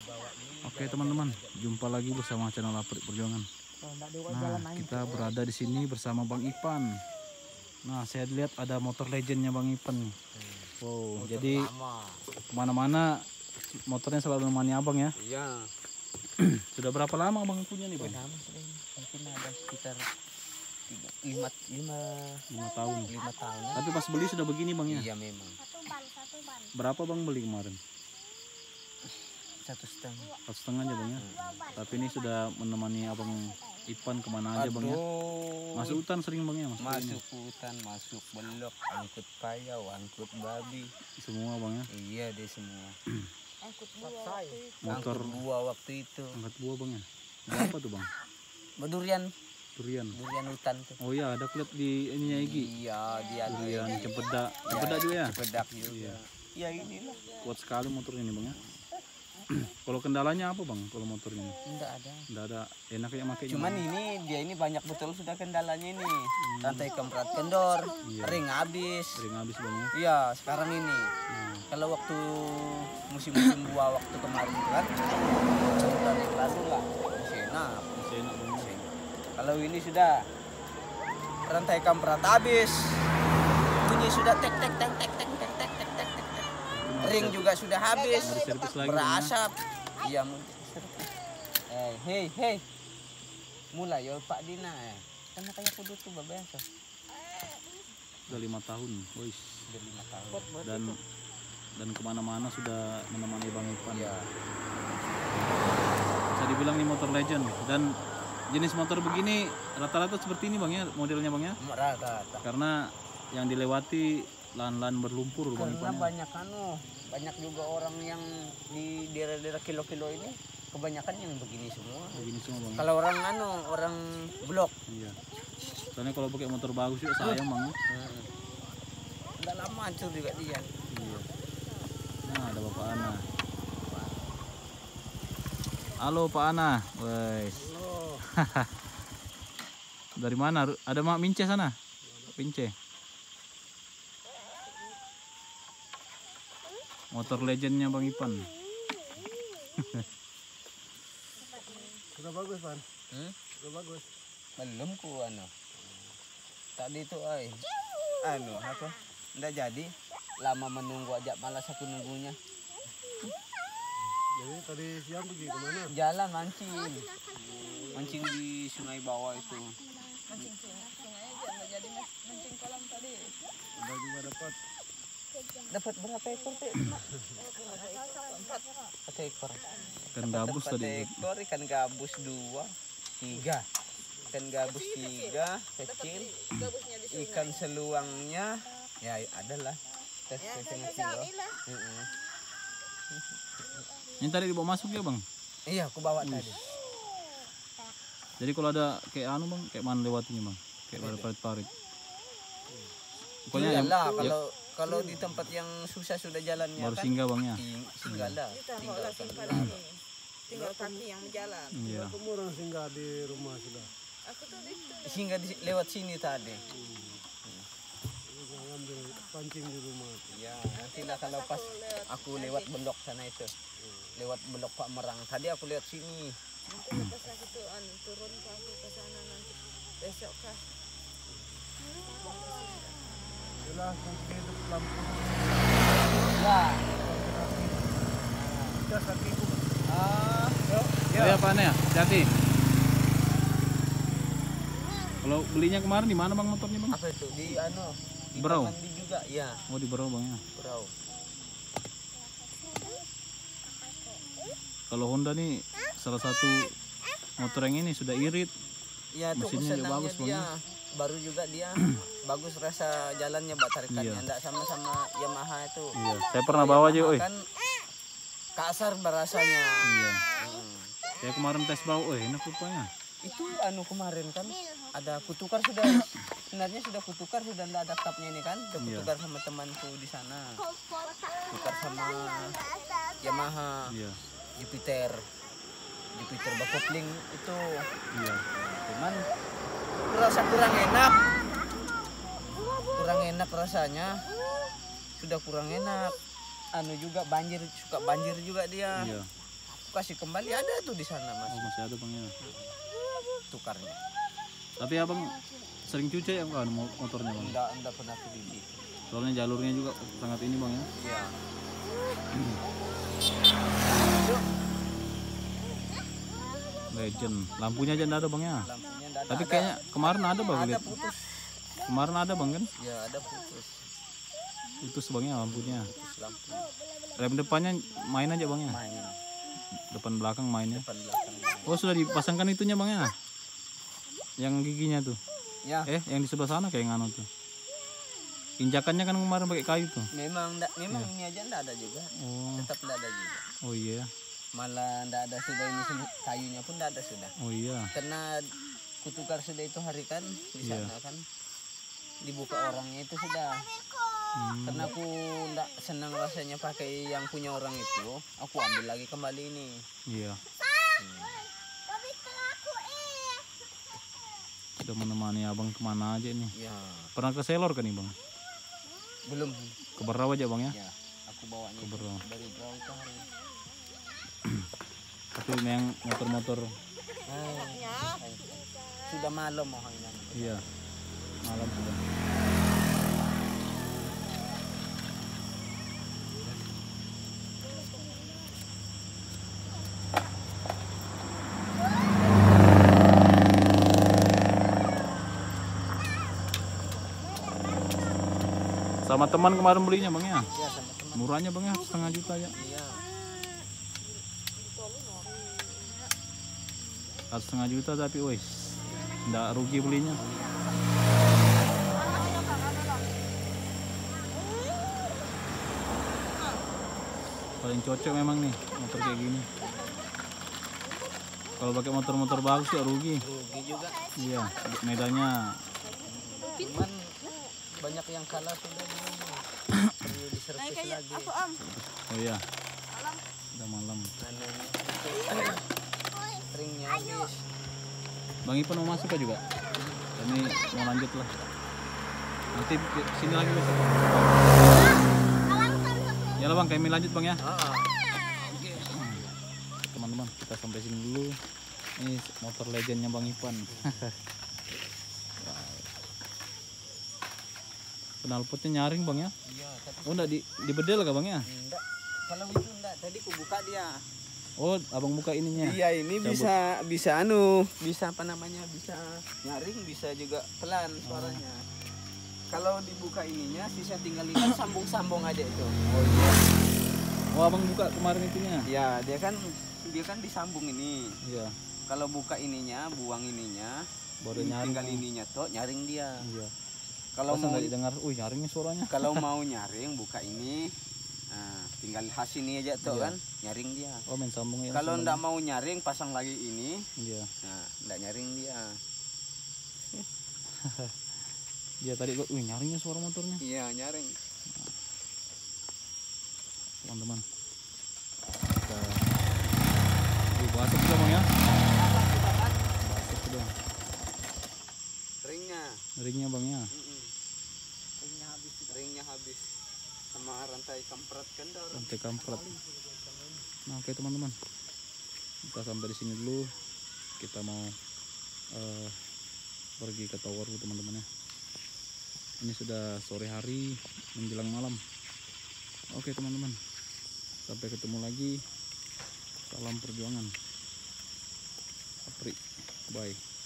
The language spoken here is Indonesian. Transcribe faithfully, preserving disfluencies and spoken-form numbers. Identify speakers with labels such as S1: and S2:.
S1: Oke teman-teman, jumpa lagi bersama channel Aprik Perjuangan. Nah, kita berada di sini bersama Bang Ipan. Nah, saya lihat ada motor legendnya Bang Ipan nih. Wow, motor jadi kemana-mana motornya selalu menemani abang ya?
S2: Iya.
S1: Sudah berapa lama abang punya nih Bang?
S2: Lama sudah ini. Mungkin ada sekitar lima, lima,
S1: lima tahun.
S2: lima tahun.
S1: Tapi pas beli sudah begini Bang ya?
S2: Iya memang.
S1: Berapa Bang beli kemarin?
S2: Satu setengah.
S1: Satu setengah aja Bang ya? Hmm. Tapi ini sudah menemani abang Ipan kemana aja Bang ya? Masuk hutan sering Bang ya? Masuk,
S2: masuk hutan, masuk belok, angkut payau, angkut babi.
S1: Semua Bang ya?
S2: Iya deh semua.
S3: Angkut buah
S1: motor
S2: angkut buah waktu itu.
S1: Angkut buah Bang ya? Berapa tuh Bang?
S2: Durian.
S1: Durian.
S2: Durian hutan tuh.
S1: Oh iya, ada klip di ininya Egi.
S2: Iya, dia
S1: durian
S2: Egi.
S1: Cempedak.
S2: Ya,
S1: Cempedak juga ya?
S2: Cempedak juga.
S1: Iya.
S2: Ya inilah.
S1: Kuat sekali motor ini Bang ya. Kalau kendalanya apa Bang kalau motor ini?
S2: Enggak ada.
S1: Enggak ada, enak ya makanya.
S2: Cuman bang. Ini dia ini banyak betul sudah kendalanya ini. Hmm. Rantai keempat kendor, iya. Ring habis.
S1: Ring habis Bang ya.
S2: Iya, sekarang ini. Hmm. Kalau waktu musim-musim buah waktu kemarin itu kan, bulan yang lalu lah, masih enak.
S1: Masih enak Bang.
S2: Masih enak. Kalau ini sudah rantai keempat habis, bunyi sudah tek tek tek tek tek tek tek tek tek tek. Ring juga sudah habis, berasap. Iya, eh, hei, hei, mulai yo Pak Dina, eh. Karena kayak kudu tuh biasa.
S1: Sudah lima tahun, boys.
S2: Sudah lima tahun.
S1: Dan dan kemana-mana sudah menemani Bang Ipan.
S2: Ya.
S1: Bisa dibilang ini motor legend. Dan jenis motor begini rata-rata seperti ini Bang ya, modelnya Bang ya.
S2: Rata-rata.
S1: Karena yang dilewati lahan-lahan berlumpur Bang
S2: Ipan. Karena
S1: ya.
S2: banyak anu, banyak juga orang yang di daerah-daerah kilo-kilo ini kebanyakan yang begini semua. Begini semua Bang. Kalau orang anu, orang blok.
S1: Iya. Soalnya kalau pakai motor bagus juga sayang Bang.
S2: Hmm. Udah lama hancur juga dia.
S1: Iya. Nah, ada Bapak Ana. Halo Pak Ana. Wes.
S2: Halo.
S1: Dari mana? Ada Mak Mince sana? Pince. Motor legendnya Bang Ipan.
S4: Sudah bagus Pan.
S2: Hmm?
S4: Sudah bagus.
S2: Belum ku anu. Tadi itu ay. Anu apa? Nggak jadi. Lama menunggu aja malas aku nunggunya.
S4: Jadi tadi siang pergi kemana?
S2: Jalan mancing. Mancing di sungai bawah itu.
S3: Mancing sungai aja nggak jadi mancing kolam tadi.
S4: Udah juga dapat.
S2: Dapat berapa ekor teh?
S3: Empat.
S2: Satu ekor.
S1: Ikan gabus
S2: Empat
S1: tadi.
S2: ekor ikan gabus dua, tiga. Ikan gabus tiga kecil.
S3: Gabusnya di sungai.
S2: Ikan seluangnya ya adalah tes
S3: Ya,
S2: setengah
S3: sama-sama
S2: kilo.
S3: lah.
S2: Mm-mm.
S1: Ini tadi dibawa masuk ya Bang?
S2: Iya, aku bawa tadi.
S1: Jadi kalau ada kayak anu Bang, kayak mana lewatinya Bang? Kayak pada parit-parit. Pokoknya yang
S2: Iyalah, kalau kalau di tempat yang susah sudah jalannya
S1: baru
S2: kan.
S1: singgah Bang ya.
S2: ting- Singgah lah.
S3: Kita mau
S2: Tinggal
S3: langsung
S2: kan.
S3: pada ini. Tinggal kaki yang jalan.
S1: Iya.
S4: Kamu orang singgah di rumah sudah.
S3: Aku tuh di situ.
S2: Singgah di, lewat sini tadi.
S4: Jangan ambil pancing di rumah.
S2: Ya, nantilah kalau pas aku lewat belok sana itu. Lewat belok Pak Merang. Tadi aku lewat sini.
S3: Nanti lepas aku tuh anu, turun ke aku ke sana nanti. Besok kah?
S4: Jelas nanti hidup lampu.
S2: Lah.
S4: Sudah kakiku.
S2: Ah, yuk.
S1: Oh ya Pak Ana ya, hati-hati. Kalau belinya kemarin di mana Bang motornya Bang?
S2: Apa itu? Di anu. Di
S1: Berau?
S2: Kamandi juga, ya.
S1: Oh di Berau Bang ya.
S2: Berau.
S1: Kalau Honda nih salah satu motor yang ini sudah irit.
S2: Ya, tuh
S1: Mesinnya juga
S2: senangnya
S1: bagus, Bang,
S2: dia. Baru juga dia bagus rasa jalannya Mbak tarikannya.
S1: Iya.
S2: Enggak sama-sama Yamaha itu.
S1: Iya, saya pernah bawa aja, oi.
S2: Kan kasar berasanya.
S1: Iya.
S2: Hmm.
S1: Saya kemarin tes bawa, oh enak rupanya.
S2: Itu anu kemarin kan ada kutukar sudah sebenarnya sudah kutukar sudah enggak ada tapnya ini kan. Udah
S1: Iya.
S2: kutukar sama temanku di sana. Kutukar sama Yamaha
S1: Iya.
S2: Jupiter. Jupiter bakopling itu.
S1: Iya.
S2: Cuman rasa kurang enak. Kurang enak rasanya. Sudah kurang enak. Anu juga banjir, suka banjir juga dia.
S1: Iya.
S2: kasih kembali, ada tuh di sana
S1: Oh,
S2: masih
S1: masih ada bang ya.
S2: tukarnya.
S1: Tapi abang sering cuci ya kan motornya bang?
S2: Enggak, enggak pernah ke biji.
S1: Soalnya jalurnya juga sangat ini bang ya.
S2: Iya.
S1: Legend. Lampunya aja nggak ada bang ya.
S2: Lampunya enggak ada.
S1: Tapi
S2: ada-
S1: kayaknya kemarin ada bang.
S2: ada
S1: lihat.
S2: putus.
S1: Kemarin ada bang kan?
S2: Ya, ada putus.
S1: Putus bang ya lampunya.
S2: Putus lampu.
S1: Rem depannya main aja bang ya.
S2: Main
S1: Depan belakang mainnya.
S2: depan belakang.
S1: Oh sudah dipasangkan itunya bang ya. Yang giginya tuh.
S2: Ya,
S1: Eh yang di sebelah sana kayak nganu tuh. Injakannya kan kemarin pakai kayu tuh.
S2: memang enggak, memang ini aja enggak ada juga.
S1: Oh,
S2: Tetap enggak ada juga.
S1: oh iya.
S2: Malah enggak ada sudah ini semua, kayunya pun enggak ada sudah.
S1: Oh iya.
S2: Karena kutukar sudah itu hari kan di
S1: Iya.
S2: sana kan dibuka orangnya itu sudah.
S1: Hmm.
S2: Karena aku enggak senang rasanya pakai yang punya orang itu, aku ambil lagi kembali ini.
S1: Iya. Sudah menemani abang kemana aja nih?
S2: Ya,
S1: Pernah ke Selor kan nih bang?
S2: belum.
S1: Ke Berau aja bang ya?
S2: Ya, aku bawanya
S1: Ke Berau.
S2: dari Berau ke hari.
S1: Tapi yang motor-motor.
S2: Ay, sudah malam mau ini.
S1: Iya. Malam sudah. Sama teman kemarin belinya bang ya?
S2: Ya, sama teman.
S1: Murahnya bang ya, setengah juta ya.
S2: Iya.
S1: Satu setengah juta tapi wes nggak rugi belinya. Paling cocok memang nih motor kayak gini. Kalau pakai motor-motor bagus ya rugi.
S2: Rugi juga.
S1: Iya, medannya.
S2: Cuman banyak yang kalah sudah di ini. Perlu diservis lagi.
S1: Oh iya. Udah malam.
S2: Anu, itu ringnya habis.
S1: Bang Ipan mau masuk juga? Ini mau lanjut lah. Nanti ke- sini lagi besok. Ya lah bang, kami lanjut bang ya.
S2: Ah,
S1: Teman-teman, kita sampai sini dulu. Ini motor legendnya Bang Ipan. Knalpotnya nyaring bang ya?
S2: iya, tapi
S1: Oh enggak di dibedel kah bang ya?
S2: enggak. Kalau itu enggak, tadi ku buka dia.
S1: Oh abang buka ininya.
S2: Iya, ini
S1: Cabut.
S2: bisa bisa anu, bisa apa namanya? Bisa nyaring, bisa juga pelan suaranya. Kalau dibuka ininya, sisa tinggal ini sambung-sambung aja itu.
S1: Oh iya. Oh abang buka kemarin itunya?
S2: Ya, dia kan dia kan disambung ini.
S1: Iya.
S2: Kalau buka ininya, buang ininya,
S1: Baru nyaring.
S2: tinggal ininya tuh nyaring dia.
S1: Iya.
S2: Kalau
S1: Masa
S2: mau
S1: nggak didengar? Uh nyaringnya suaranya.
S2: kalau mau nyaring buka ini, nah, tinggal khas ini aja tuh
S1: Iya.
S2: kan, nyaring dia.
S1: Oh main sambungnya.
S2: Kalau
S1: sambung.
S2: ndak mau nyaring, pasang lagi ini,
S1: Iya.
S2: nah ndak nyaring dia.
S1: Dia tadi gua, uh nyaringnya suara motornya.
S2: Iya, nyaring.
S1: Teman-teman. Kita uh, basah sudah bang ya? Basah sudah.
S2: Ringnya,
S1: Ringnya bang ya.
S2: mm-mm. ringnya habis, ringnya habis, sama rantai kampret kendor.
S1: Rantai kampret. Nah oke teman-teman, kita sampai di sini dulu. Kita mau eh, pergi ke tower dulu teman-teman ya. Ini sudah sore hari menjelang malam. Oke teman-teman, sampai ketemu lagi. Salam perjuangan. Apri, bye.